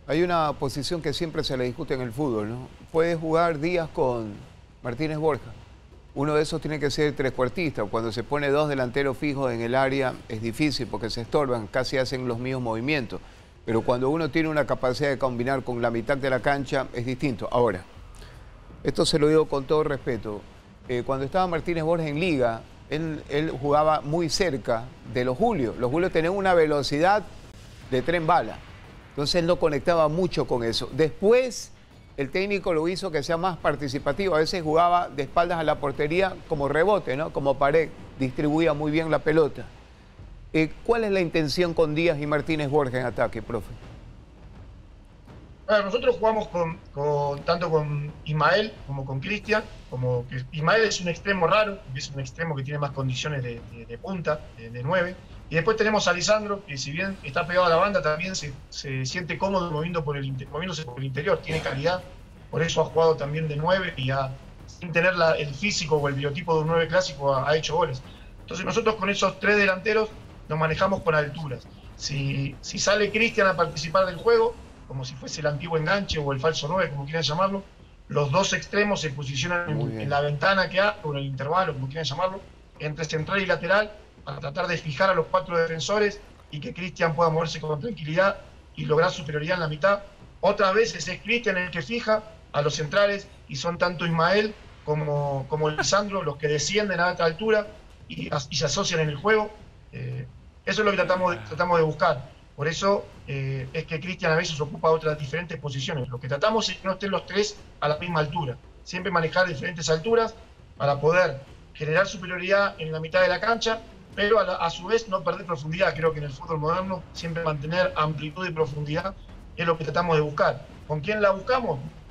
Hay una posición que siempre se le discute en el fútbol, ¿no? Puede jugar Díaz con Martínez Borja. Uno de esos tiene que ser trecuartista. Cuando se pone dos delanteros fijos en el área es difícil porque se estorban, casi hacen los mismos movimientos. Pero cuando uno tiene una capacidad de combinar con la mitad de la cancha es distinto. Ahora, esto se lo digo con todo respeto. Cuando estaba Martínez Borja en Liga, él jugaba muy cerca de los Julio. Los Julio tenían una velocidad de tren bala. Entonces él no conectaba mucho con eso. Después el técnico lo hizo que sea más participativo. A veces jugaba de espaldas a la portería como rebote, ¿no? Como pared. Distribuía muy bien la pelota. ¿Cuál es la intención con Díaz y Martínez Borja en ataque, profe? Bueno, nosotros jugamos tanto con Ismael como con Cristian. Como que Ismael es un extremo raro, es un extremo que tiene más condiciones de punta, de 9. Y después tenemos a Lisandro, que si bien está pegado a la banda, también se siente cómodo moviéndose por el interior, tiene calidad. Por eso ha jugado también de 9 y sin tener el físico o el biotipo de un 9 clásico ha hecho goles. Entonces nosotros con esos tres delanteros nos manejamos con alturas. Si sale Cristian a participar del juego, como si fuese el antiguo enganche o el falso 9, como quieran llamarlo, los dos extremos se posicionan en la ventana que hay, o en el intervalo, como quieran llamarlo, entre central y lateral, para tratar de fijar a los cuatro defensores y que Cristian pueda moverse con tranquilidad y lograr superioridad en la mitad. Otras veces es Cristian el que fija a los centrales y son tanto Ismael como Lisandro los que descienden a alta altura y se asocian en el juego. Eso es lo que tratamos de buscar. Por eso es que Cristian a veces ocupa otras diferentes posiciones. Lo que tratamos es que no estén los tres a la misma altura. Siempre manejar diferentes alturas para poder generar superioridad en la mitad de la cancha, pero a su vez no perder profundidad. Creo que en el fútbol moderno siempre mantener amplitud y profundidad es lo que tratamos de buscar. ¿Con quién la buscamos?